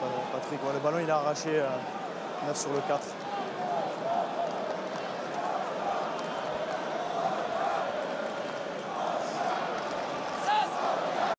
Patrick. Ouais, le ballon il a arraché 9 sur le 4.